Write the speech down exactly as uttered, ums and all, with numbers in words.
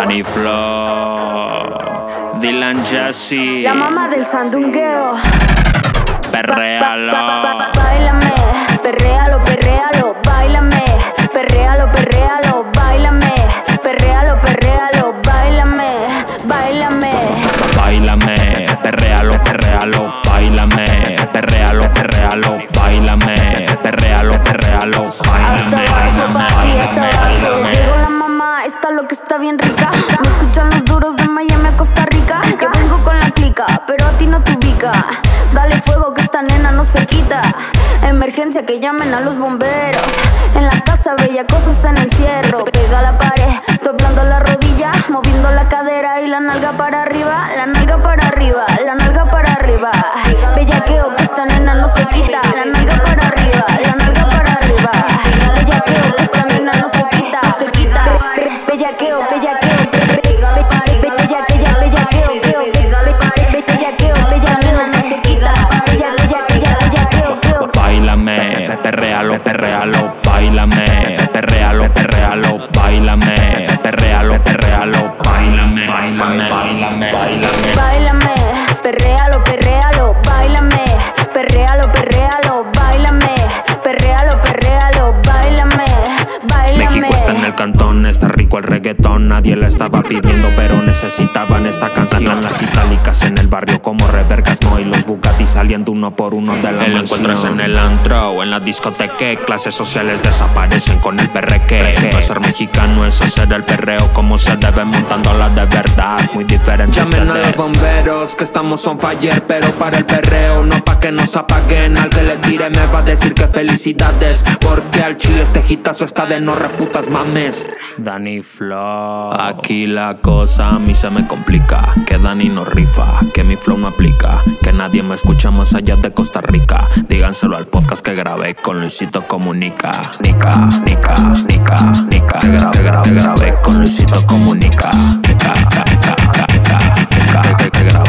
Danny Flow, Dylan Jesse, la mamá del sandungueo. Perréalo. Báilame, perréalo, perréalo, báilame, perréalo, perréalo, báilame, perréalo, perréalo, báilame, báilame. Báilame, perréalo, perréalo, báilame, perréalo, perréalo, báilame, perréalo, perréalo, Hasta abajo, papi, hasta abajo. Llegó la mamá, está lo que está bien rica. Me escuchan los duros de Miami a Costa Rica. Yo vengo con la clica, pero a ti no te ubica. Dale fuego que esta nena no se quita. Emergencia que llamen a los bomberos. En la casa bella cosas en encierro. Pega a la pared, doblando la rodilla, moviendo la cadera y la nalga para arriba. La nalga para arriba, la nalga para arriba. Bellaqueo que esta nena no se quita. La nalga para arriba, la nalga para arriba. Bellaqueo que esta nena no se quita. No se quita. Bellaqueo, bellaqueo, bellaqueo, bellaqueo, bellaqueo, bellaqueo, no se quita. Báilame, perréalo, perréalo, báilame, perréalo, perréalo, báilame, perréalo, perréalo, báilame, báilame, báilame, báilame. Báilame, perréalo, perréalo, báilame, perréalo, perréalo, báilame, perréalo, perréalo, báilame, báilame. México está en el cantón, está rico el reggaetón. Nadie la estaba pidiendo, pero necesitaban esta canción. Las itálicas en el barrio como revergas, no. Y los Bugatti saliendo uno por uno de la mansión. Encuentras en el antro o en la discoteca. Clases sociales desaparecen con el perreque. No es ser mexicano, es hacer el perreo como se debe, montándola de verdad. Muy diferente. Llamen a los bomberos que estamos on fire, pero para el perreo, no pa' que nos apaguen. Al que le tire me va a decir que felicidades, porque al chile este hitazo está de no reputas mames. Danny Flow. Aquí la cosa a mí se me complica, que Danny no rifa, que mi flow no aplica, que nadie me escucha más allá de Costa Rica. Díganselo al podcast que grabé con Luisito Comunica. Nica, nica, nica, nica. Que grabé, grabé, grabé con Luisito Comunica. Nica, nica, nica, nica, nica. Que grabé